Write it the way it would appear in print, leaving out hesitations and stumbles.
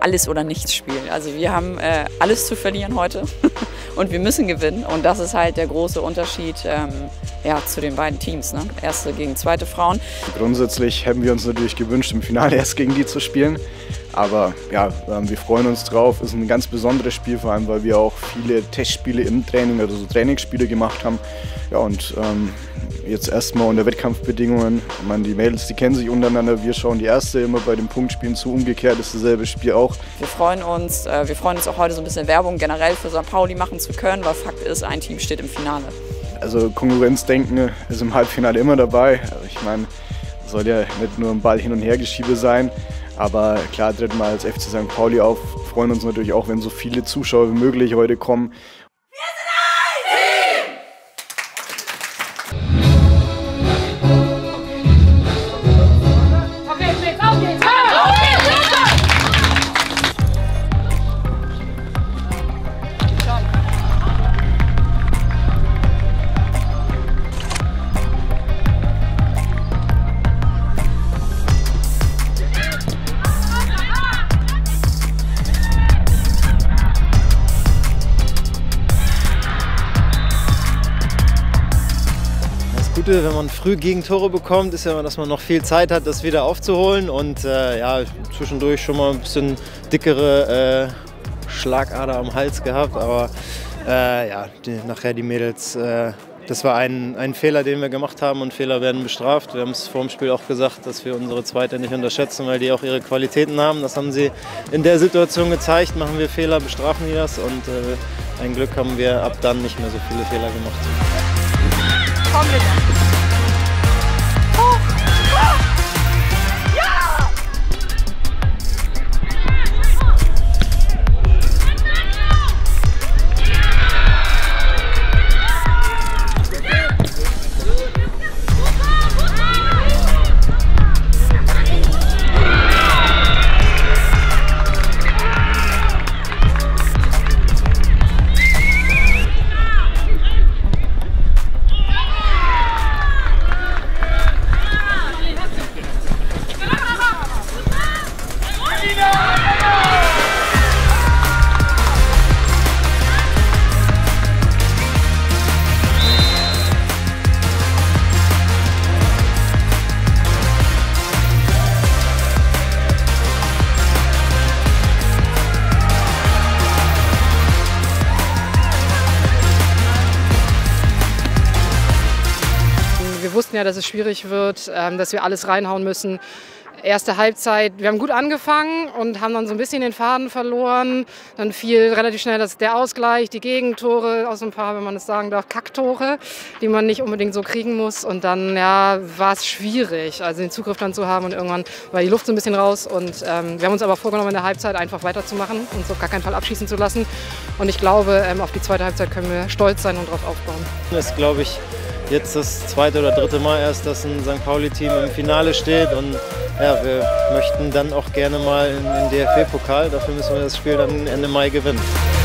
Alles- oder Nichts-Spiel. Also wir haben alles zu verlieren heute und wir müssen gewinnen. Und das ist halt der große Unterschied ja, zu den beiden Teams, ne? Erste gegen zweite Frauen. Grundsätzlich hätten wir uns natürlich gewünscht, im Finale erst gegen die zu spielen. Aber ja, wir freuen uns drauf. Es ist ein ganz besonderes Spiel, vor allem weil wir auch viele Testspiele im Training, also so Trainingsspiele gemacht haben. Ja, und jetzt erstmal unter Wettkampfbedingungen. Ich meine, die Mädels, die kennen sich untereinander. Wir schauen die Erste immer bei den Punktspielen zu. Umgekehrt ist dasselbe Spiel auch. Wir freuen uns auch heute so ein bisschen Werbung generell für St. Pauli machen zu können, weil Fakt ist, ein Team steht im Finale. Also Konkurrenzdenken ist im Halbfinale immer dabei. Also ich meine, es soll ja nicht nur ein Ball hin und her Geschiebe sein. Aber klar, treten wir als FC St. Pauli auf. Freuen uns natürlich auch, wenn so viele Zuschauer wie möglich heute kommen. Das Gute, wenn man früh Gegentore bekommt, ist ja, dass man noch viel Zeit hat, das wieder aufzuholen und ja, zwischendurch schon mal ein bisschen dickere Schlagader am Hals gehabt, aber ja, nachher die Mädels, das war ein Fehler, den wir gemacht haben und Fehler werden bestraft. Wir haben es vor dem Spiel auch gesagt, dass wir unsere Zweite nicht unterschätzen, weil die auch ihre Qualitäten haben. Das haben sie in der Situation gezeigt. Machen wir Fehler, bestrafen die das und ein Glück haben wir ab dann nicht mehr so viele Fehler gemacht. Komm bitte. Wir wussten ja, dass es schwierig wird, dass wir alles reinhauen müssen. Erste Halbzeit, wir haben gut angefangen und haben dann so ein bisschen den Faden verloren. Dann fiel relativ schnell der Ausgleich, die Gegentore, aus ein paar, wenn man es sagen darf, Kacktore, die man nicht unbedingt so kriegen muss. Und dann ja, war es schwierig, also den Zugriff dann zu haben und irgendwann war die Luft so ein bisschen raus. Und wir haben uns aber vorgenommen, in der Halbzeit einfach weiterzumachen, uns auf gar keinen Fall abschießen zu lassen. Und ich glaube, auf die zweite Halbzeit können wir stolz sein und darauf aufbauen. Das ist, glaube ich, jetzt das zweite oder dritte Mal erst, dass ein St. Pauli-Team im Finale steht und ja, wir möchten dann auch gerne mal in den DFB-Pokal. Dafür müssen wir das Spiel dann Ende Mai gewinnen.